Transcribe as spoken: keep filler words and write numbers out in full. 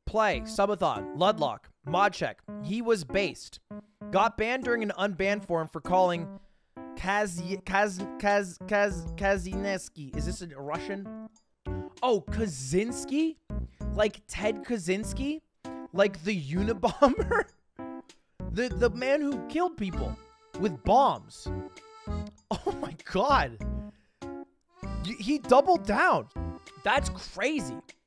Play, subathon, ludlock, mod check. He was based. Got banned during an unbanned forum for calling Kaz Kaz Kaz Kaz Kazineski. Is this a Russian? Oh, Kaczynski? Like Ted Kaczynski? Like the Unabomber? the the man who killed people with bombs. Oh my god. He doubled down. That's crazy.